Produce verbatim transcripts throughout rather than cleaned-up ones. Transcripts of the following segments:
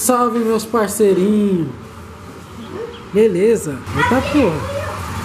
salve, meus parceirinhos. Beleza. Eita porra.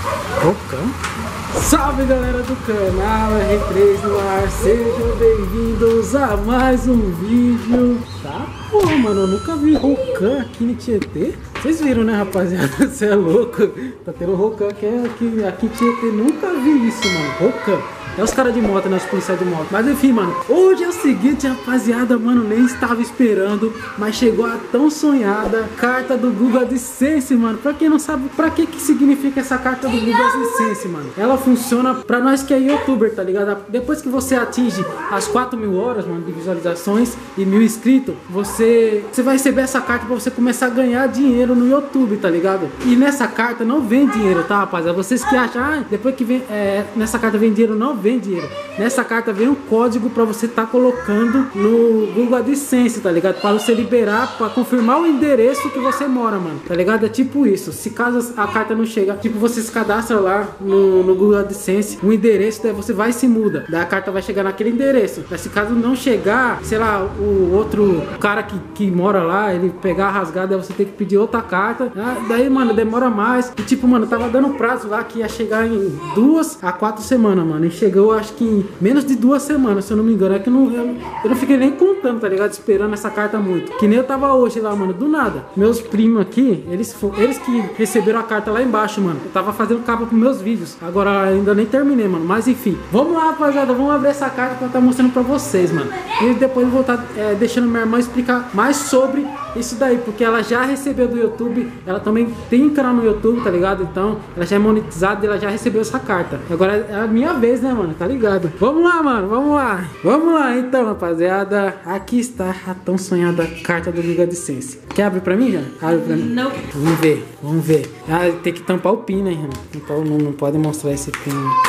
Rocão. Salve, galera do canal R três no ar. Sejam bem-vindos a mais um vídeo. Tá porra, mano. Eu nunca vi Rocão aqui no Tietê. Vocês viram, né, rapaziada? Você é louco. Tá tendo Rocão aqui, aqui, aqui em Tietê. Nunca vi isso, mano. Rocão. É os caras de moto, né? Os policiais de moto. Mas enfim, mano. Hoje é o seguinte, rapaziada. Mano, nem estava esperando. Mas chegou a tão sonhada carta do Google AdSense, mano. Pra quem não sabe, pra que que significa essa carta do Google AdSense, mano? Ela funciona pra nós que é youtuber, tá ligado? Depois que você atinge as quatro mil horas, mano, de visualizações e mil inscritos, você, você vai receber essa carta pra você começar a ganhar dinheiro no YouTube, tá ligado? E nessa carta não vem dinheiro, tá, rapaziada? Vocês que acham, ah, depois que vem, é, nessa carta vem dinheiro, não vem dinheiro. Nessa carta vem um código pra você tá colocando no Google AdSense, tá ligado? Para você liberar, pra confirmar o endereço que você mora, mano, tá ligado? É tipo isso. Se caso a carta não chega, tipo, você se cadastra lá no, no Google AdSense, o endereço, daí você vai e se muda. Daí a carta vai chegar naquele endereço. Mas se caso não chegar, sei lá, o outro cara que, que mora lá, ele pegar rasgado, aí você tem que pedir outra carta. Daí, mano, demora mais. E tipo, mano, tava dando prazo lá que ia chegar em duas a quatro semanas, mano. E chegou, eu acho que em menos de duas semanas, se eu não me engano. É que eu não, eu, eu não fiquei nem contando, tá ligado? Esperando essa carta muito. Que nem eu tava hoje lá, mano, do nada. Meus primos aqui, eles, eles que receberam a carta lá embaixo, mano. Eu tava fazendo capa pros meus vídeos. Agora ainda nem terminei, mano. Mas enfim, vamos lá, rapaziada. Vamos abrir essa carta pra eu estar mostrando pra vocês, mano. E depois eu vou estar é, deixando minha irmã explicar mais sobre isso daí. Porque ela já recebeu do YouTube. Ela também tem um canal no YouTube, tá ligado? Então, ela já é monetizada e ela já recebeu essa carta. Agora é a minha vez, né, mano? Tá ligado? Vamos lá, mano. Vamos lá. Vamos lá, então, rapaziada. Aqui está a tão sonhada carta do Google AdSense. Quer abrir pra mim, já? Abre pra mim. Não. Vamos ver. Vamos ver. Ah, tem que tampar o pin, né, irmão? Não, não pode mostrar esse pin.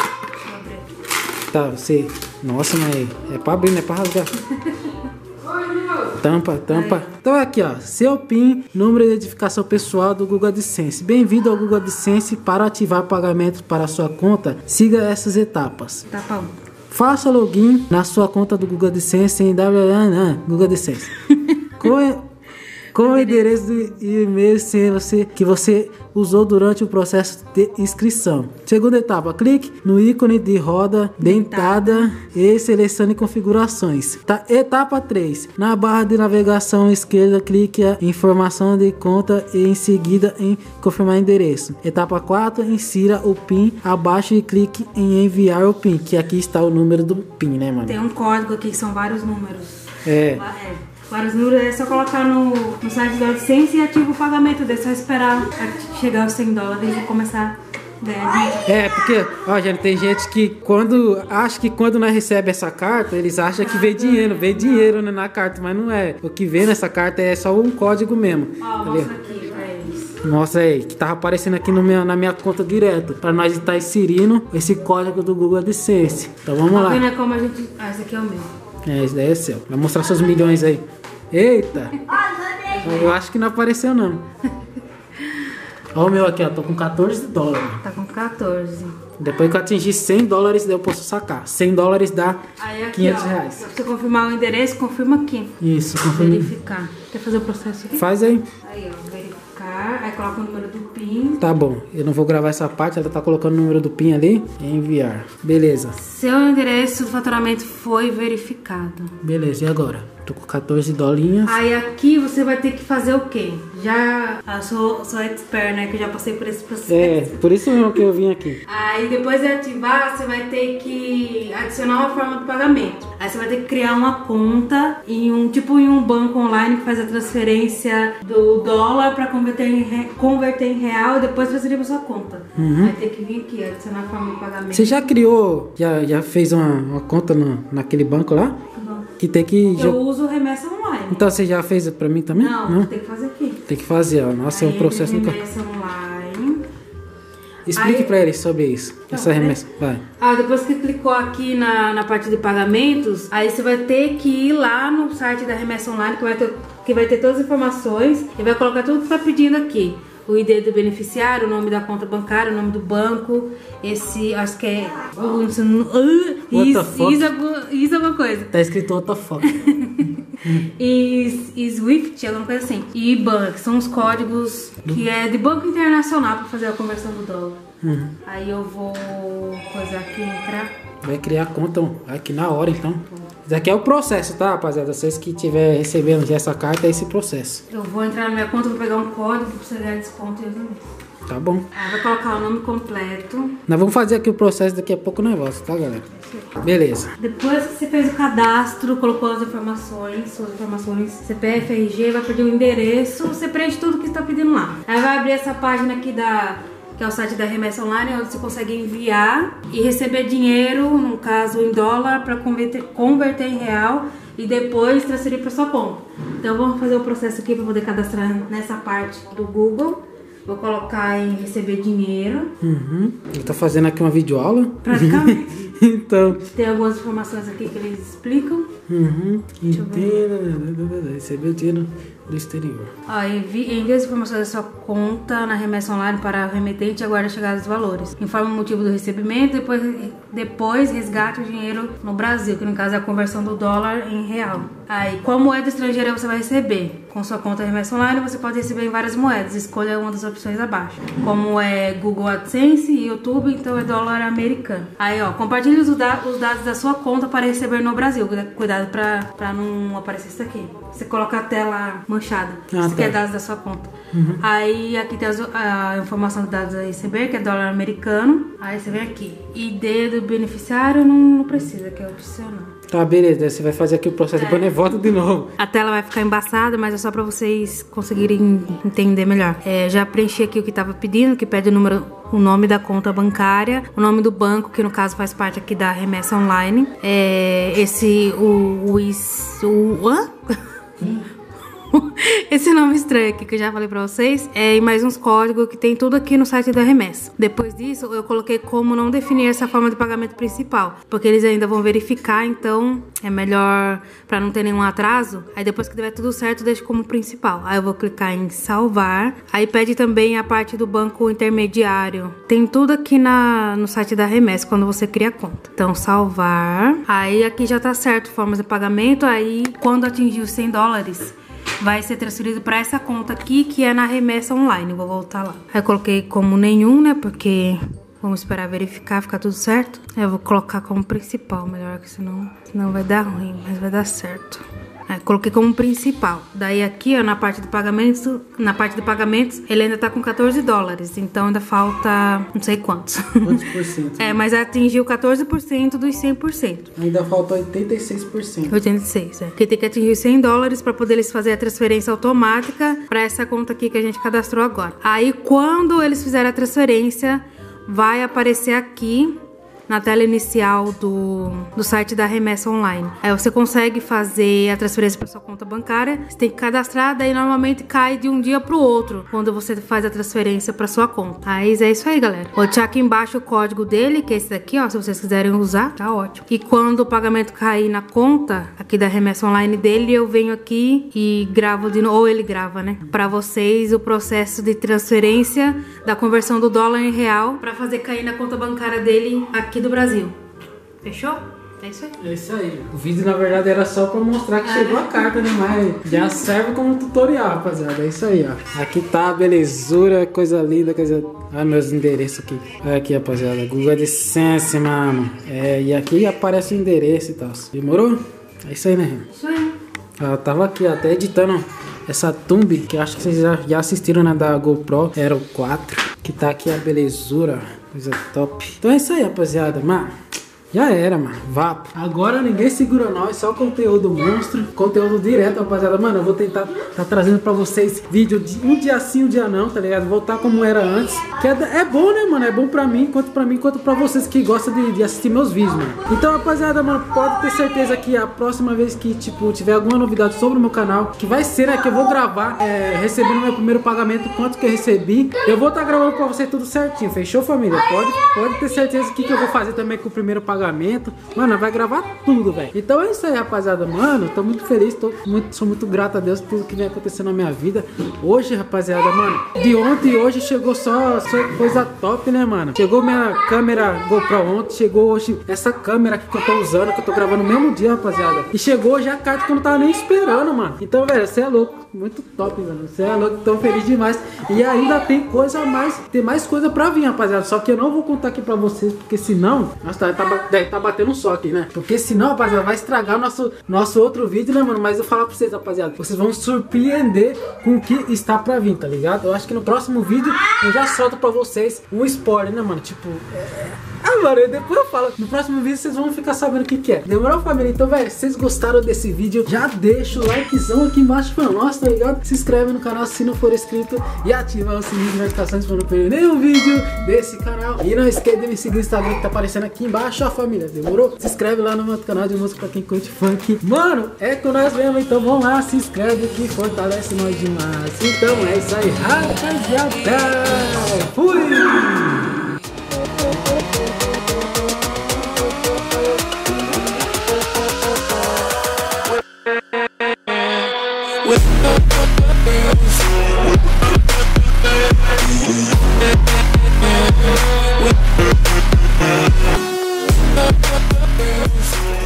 Tá, você... Nossa, mas é pra abrir, não é pra rasgar. Tampa, tampa. Então aqui, ó, seu PIN, número de identificação pessoal do Google AdSense. Bem-vindo ao Google AdSense. Para ativar pagamentos para a sua conta, siga essas etapas. Tá bom. Faça login na sua conta do Google AdSense em www. Google AdSense. Com, com o endereço e e-mail você, que você usou durante o processo de inscrição. Segunda etapa, clique no ícone de roda dentada e selecione configurações. Tá, etapa três, na barra de navegação esquerda, clique em informação de conta e em seguida em confirmar endereço. Etapa quatro, insira o PIN abaixo e clique em enviar o PIN, que aqui está o número do PIN, né, mano? Tem um código aqui que são vários números. É. É. Vários números, é só colocar no, no site do AdSense e ativa o pagamento dele. Só esperar chegar aos cem dólares e começar a ganhar dinheiro. É, porque, ó, gente, tem gente que quando acha que quando nós recebe essa carta, eles acham que vem dinheiro, vem dinheiro né, na carta, mas não é. O que vem nessa carta é só um código mesmo. Ó, mostra aqui pra eles. Mostra aí, que tava aparecendo aqui no meu, na minha conta direto, pra nós estar inserindo esse código do Google AdSense. Então vamos lá. Tá vendo como a gente... Ah, esse aqui é o meu. É, esse daí é seu. Vai mostrar seus milhões aí. Eita! Eu acho que não apareceu não. Olha o meu aqui, ó. Tô com quatorze dólares. Tá com quatorze. Depois que eu atingir cem dólares, daí eu posso sacar. cem dólares dá aí aqui, quinhentos ó, reais. pra você confirmar o endereço, confirma aqui. Isso, confirma. Verificar. Quer fazer o processo aqui? Faz aí. Aí, ó, verificar. Aí coloca o número do PIN. Tá bom. Eu não vou gravar essa parte. Ela tá colocando o número do PIN ali. Enviar. Beleza. Seu endereço do faturamento foi verificado. Beleza. E agora? Tô com quatorze dolinhas. Aí aqui você vai ter que fazer o quê? Já... Eu sou, sou expert, né? Que eu já passei por esse processo. É, por isso mesmo que eu vim aqui. Aí depois de ativar, você vai ter que adicionar uma forma de pagamento. Aí você vai ter que criar uma conta em um tipo em um banco online que faz a transferência do dólar para converter em, re, converter em real e depois transferir para sua conta. Uhum. Vai ter que vir aqui, adicionar a forma de pagamento. Você já criou, já, já fez uma, uma conta no, naquele banco lá? Não. Que tem que... Eu uso remessa online. Então você já fez pra mim também? Não, Não? tem que fazer aqui. Tem que fazer, ó. Nossa, aí é um processo... remessa nunca... online. Explique aí... pra eles sobre isso. Então, essa remessa. Vai. Ah, depois que clicou aqui na, na parte de pagamentos, aí você vai ter que ir lá no site da remessa online, que vai ter, que vai ter todas as informações e vai colocar tudo que tá pedindo aqui. o I D do beneficiário, o nome da conta bancária, o nome do banco, esse, acho que é... Uh, isso, isso, isso é alguma coisa. Tá escrito outra foto. E, e Swift, alguma coisa assim. E I B A N, que são os códigos que é de banco internacional para fazer a conversão do dólar. Uhum. Aí eu vou coisar aqui, entrar. Vai criar a conta aqui na hora, então. Isso aqui é o processo, tá, rapaziada? Vocês que estiverem recebendo já essa carta, é esse processo. Eu vou entrar na minha conta, vou pegar um código pra você ganhar desconto. Tá bom. Aí vai colocar o nome completo. Nós vamos fazer aqui o processo daqui a pouco o negócio, tá, galera? Beleza. Depois que você fez o cadastro, colocou as informações, suas informações, C P F, R G, vai pedir o endereço, você preenche tudo que está pedindo lá. Aí vai abrir essa página aqui da... que é o site da Remessa Online, onde você consegue enviar e receber dinheiro, no caso em dólar, para converter, converter em real e depois transferir para sua conta. Então vamos fazer o processo aqui para poder cadastrar nessa parte do Google. Vou colocar em receber dinheiro. Uhum. Ele tá fazendo aqui uma videoaula? Praticamente. Então. Tem algumas informações aqui que eles explicam. Uhum. Entenda. Receber dinheiro do exterior. Ó, envie, envie as informações da sua conta na remessa online para o remetente e aguarde a chegada dos valores. Informe o motivo do recebimento, depois, depois resgate o dinheiro no Brasil, que no caso é a conversão do dólar em real. Aí, qual moeda estrangeira você vai receber? Com sua conta remessa online, você pode receber em várias moedas. Escolha uma das opções abaixo. Como é Google AdSense e YouTube, então é dólar americano. Aí, ó, compartilhe os, da os dados da sua conta para receber no Brasil. Cuidado pra, pra não aparecer isso aqui. Você coloca a tela manchada. Ah, isso aqui é dados da sua conta. Uhum. Aí, aqui tem as, a informação dos dados a receber, que é dólar americano. Aí você vem aqui. I D do beneficiário não, não precisa, que é opcional. Tá, beleza. Você vai fazer aqui o processo, é. Depois eu volto de novo. A tela vai ficar embaçada, mas é só pra vocês conseguirem entender melhor. É, já preenchi aqui o que tava pedindo, que pede o número, o nome da conta bancária, o nome do banco, que no caso faz parte aqui da Remessa Online. É, esse, o, o, o, o hã? Esse nome estranho aqui que eu já falei pra vocês é, e mais uns códigos que tem tudo aqui no site da Remessa. Depois disso, eu coloquei como não definir essa forma de pagamento principal, porque eles ainda vão verificar, então é melhor pra não ter nenhum atraso. Aí depois que tiver tudo certo, deixa como principal. Aí eu vou clicar em salvar. Aí pede também a parte do banco intermediário. Tem tudo aqui na, no site da Remessa quando você cria a conta. Então salvar. Aí aqui já tá certo, formas de pagamento. Aí quando atingir os cem dólares, vai ser transferido para essa conta aqui, que é na Remessa Online. Vou voltar lá. Aí eu coloquei como nenhum, né? Porque vamos esperar verificar, ficar tudo certo. Aí eu vou colocar como principal, melhor, que senão, senão vai dar ruim, mas vai dar certo. Aí coloquei como principal. Daí aqui, ó, na parte de pagamentos, na parte de pagamentos, ele ainda tá com quatorze dólares. Então ainda falta não sei quantos. Quantos por cento? É, mas atingiu quatorze por cento dos cem por cento. Ainda falta oitenta e seis por cento. oitenta e seis, é. Porque tem que atingir cem dólares para poder eles fazer a transferência automática para essa conta aqui que a gente cadastrou agora. Aí quando eles fizerem a transferência, vai aparecer aqui na tela inicial do, do site da Remessa Online. Aí você consegue fazer a transferência para sua conta bancária. Você tem que cadastrar, daí normalmente cai de um dia para o outro quando você faz a transferência para sua conta. Aí é isso aí, galera. Vou deixar aqui embaixo o código dele, que é esse daqui, ó, se vocês quiserem usar, tá ótimo. E quando o pagamento cair na conta aqui da Remessa Online dele, eu venho aqui e gravo de novo, ou ele grava, né, para vocês o processo de transferência da conversão do dólar em real para fazer cair na conta bancária dele aqui do Brasil. Fechou? É isso aí. É isso aí. O vídeo, na verdade, era só pra mostrar que ah, chegou a carta, né? Mas já serve como tutorial, rapaziada. É isso aí, ó. Aqui tá a belezura, coisa linda, coisa... Olha meus endereços aqui. Olha aqui, rapaziada. Google AdSense, mano. É, e aqui aparece o endereço e tal. Demorou? É isso aí, né? Isso aí. Eu tava aqui, ó, até editando essa thumb, que eu acho que vocês já, já assistiram, né? Da GoPro Hero quatro. Que tá aqui a belezura. Coisa top. Então é isso aí, rapaziada. Mano, já era, mano. Vapo. Agora ninguém segura nós. Só conteúdo monstro. Conteúdo direto, rapaziada. Mano, eu vou tentar tá trazendo pra vocês vídeo de um dia sim, um dia não, tá ligado? Voltar como era antes. Que é, é bom, né, mano? É bom pra mim, quanto pra mim, quanto pra vocês que gostam de, de assistir meus vídeos, mano. Então, rapaziada, mano, pode ter certeza que a próxima vez que, tipo, tiver alguma novidade sobre o meu canal, que vai ser, né, que eu vou gravar, é, recebendo meu primeiro pagamento, quanto que eu recebi, eu vou estar tá gravando pra vocês tudo certinho. Fechou, família? Pode, pode ter certeza que, que eu vou fazer também com o primeiro pagamento. pagamento. Mano, vai gravar tudo, velho. Então é isso aí, rapaziada. Mano, tô muito feliz, tô muito, sou muito grato a Deus por tudo que vem acontecendo na minha vida. Hoje, rapaziada, mano, de ontem e hoje chegou só, só coisa top, né, mano? Chegou minha câmera GoPro ontem, chegou hoje essa câmera aqui que eu tô usando, que eu tô gravando no mesmo dia, rapaziada. E chegou hoje a carta que eu não tava nem esperando, mano. Então, velho, você é louco. Muito top, mano. Você é louco, tô feliz demais. E ainda tem coisa a mais, tem mais coisa pra vir, rapaziada. Só que eu não vou contar aqui pra vocês, porque senão... Nossa, tá, tá, tá batendo um aqui, né? Porque senão, rapaziada, vai estragar nosso, nosso outro vídeo, né, mano? Mas eu vou falar pra vocês, rapaziada, vocês vão surpreender com o que está pra vir, tá ligado? Eu acho que no próximo vídeo eu já solto pra vocês um spoiler, né, mano? Tipo... É... Ah, mano, depois eu falo. No próximo vídeo vocês vão ficar sabendo o que que é. Demorou, família? Então, velho, se vocês gostaram desse vídeo, já deixa o likezão aqui embaixo pra nós, tá ligado? Se inscreve no canal se não for inscrito e ativa o sininho de notificações pra não perder nenhum vídeo desse canal. E não esqueça de me seguir no Instagram que tá aparecendo aqui embaixo, ó, família. Demorou? Se inscreve lá no meu canal de música pra quem curte funk. Mano, é com nós mesmo, então vamos lá, se inscreve que fortalece nós demais. Então é isso aí, rapaziada. Fui! We'll be right back.